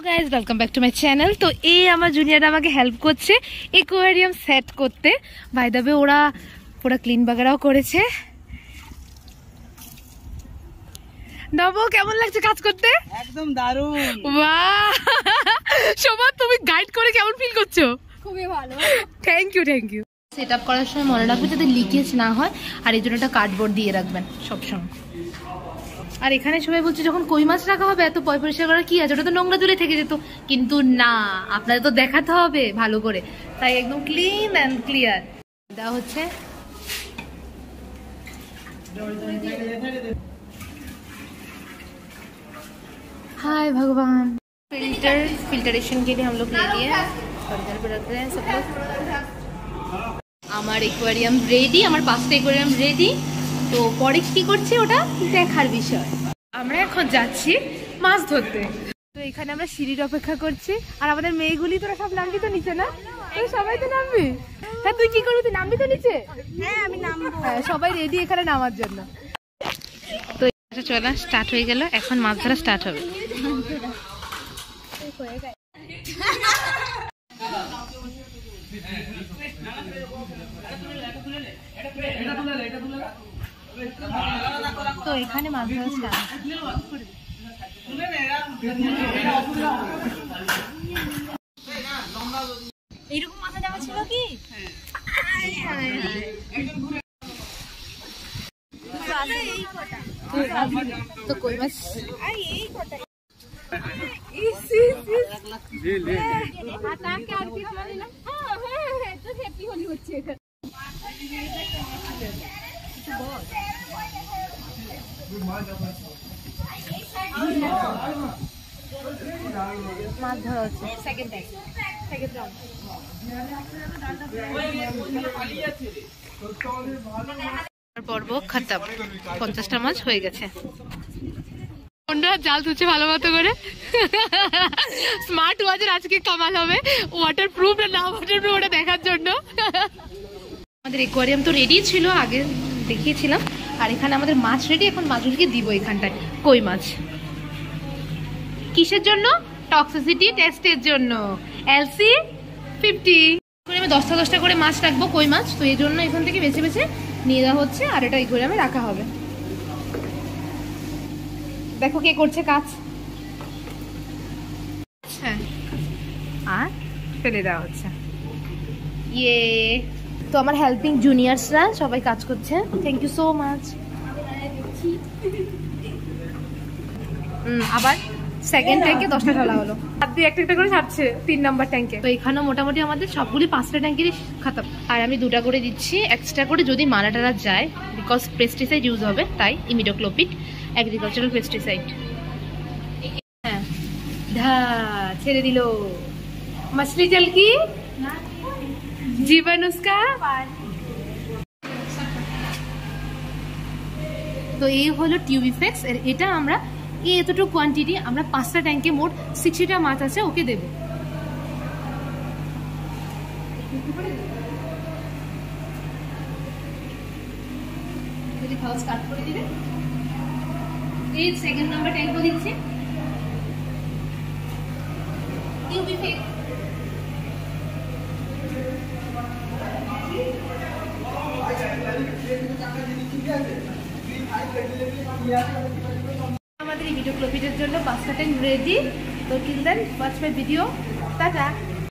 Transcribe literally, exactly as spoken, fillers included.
Guys welcome back to my channel. তো এই আমার জুনিয়ররা আমাকে হেল্প করছে অ্যাকোয়ারিয়াম সেট করতে। বাই দ্য ওয়ে ওরা পুরো ক্লিন বাগেরাও করেছে। নব, কেমন লাগছে কাজ করতে? একদম দারুণ। বাহ, শোভা তুমি গাইড করে কেমন ফিল করছো? খুবই ভালো। Thank you thank you. Set up করার সময় মনে রাখবেন যাতে লিকেজ না হয়, আর এই জন্য একটা কার্ডবোর্ড দিয়ে রাখবেন সবসময়। আর এখানে সবাই বলছে যখন কই মাছ রাখা হবে এত পয় পরিষ্কার করার কি আছে, ওটা তো নোংরা তুলে থেকে যেত, কিন্তু না, আপনাদের তো দেখাতে হবে ভালো করে, তাই একদম ক্লিন অ্যান্ড ক্লিয়ার দেওয়া হচ্ছে। हाय भगवान, फिल्टर फिल्टरेशन के लिए हम लोग ले लिए इधर पे रख रहे हैं सब लोग। আমার एक्वेरियम रेडी, আমার পাঁচটা एक्वेरियम रेडी। তো পরে কি করছি ওটা দেখার বিষয়। আমরা এখন যাচ্ছি মাছ ধরতে। তো এখানে আমরা সিঁড়ির অপেক্ষা করছি, আর আমাদের মেয়েগুলি তোরা সব নামবি তো নিচে না? তুই সবাই তো নামবি? হ্যাঁ, তুই কি করবি? তুই নামবি তো নিচে? হ্যাঁ, আমি নামবো। হ্যাঁ, সবাই রেডি এখানে নামার জন্য। তো এটা চলা স্টার্ট হয়ে গেল, এখন মাছ ধরা স্টার্ট হবে। তো এখানে মাছ ধরা স্টার্ট। এইরকম মাথা দেওয়া ছিল কি? তো কই মাছ মাছ ধরা হচ্ছে সেকেন্ড টাইম, সেকেন্ড রাউন্ড। পর্ব খতম, পঞ্চাশটা মাছ হয়ে গেছে। জাল তুলছে ভালো মতো করে। স্মার্ট ওয়াচের আজকে কামাল হবে, ওয়াটার প্রুফ না ওয়াটার প্রুফ ওটা দেখার জন্য। আমাদের অ্যাকোয়ারিয়াম তো রেডি ছিল, আগে দেখিয়েছিলাম, আর এখানে আমাদের মাছ রেডি। এখন মাছগুলিকে দিব এখানটায় কই মাছ। কিসের জন্য? টক্সিসিটি টেস্টের জন্য। LC fifty. আমি দশটা দশটা করে মাছ রাখবো, কই মাছ, তো এই জন্য এখান থেকে বেছে বেছে নিয়ে যাওয়া হচ্ছে, আর এটা অ্যাকোয়ারিয়ামে রাখা হবে। দেখো কে করছে কাজ। হ্যাঁ, আর ফেলে দেওয়া হচ্ছে। ইয়ে, তো আমার হেল্পিং জুনিয়র্সরা সবাই কাজ করছে, থ্যাংক ইউ সো মাচ। আবার সেকেন্ড ট্যাঙ্কে দশটা ঢালা হলো, হাত দিয়ে একটা একটা করে ছাড়ছে তিন নাম্বার ট্যাঙ্কে। তো এখানে মোটামুটি আমাদের সবগুলি পাঁচটা ট্যাঙ্কেরই খাতাম, আর আমি দুটা করে দিচ্ছি এক্সট্রা করে যদি মারা টারা যায়, বিকজ পেস্টিসাইড ইউজ হবে, তাই ইমিডোক্লোপিড এগ্রিকালচারাল পেস্টিসাইড। হ্যাঁ, ধা ছেড়ে দিল মাছলি চল কি জীবন উস্কা। তো এই হলো টিউবিফেক্স, এটা আমরা এই এতটুকু কোয়ান্টিটি আমরা পাঁচটা ট্যাঙ্কে মোট সিক্সটিটা মাছ আছে ওকে দেব। যদি খাওয়া স্টার্ট করে দিবে, এই সেকেন্ড নাম্বার ট্যাঙ্কও দিচ্ছে টিউবিফেক্স। আমাদের এই ভিডিও ক্লোপিটের জন্য পাঁচটা ট্যাঙ্ক রেডি। তো till then watch my video, tata.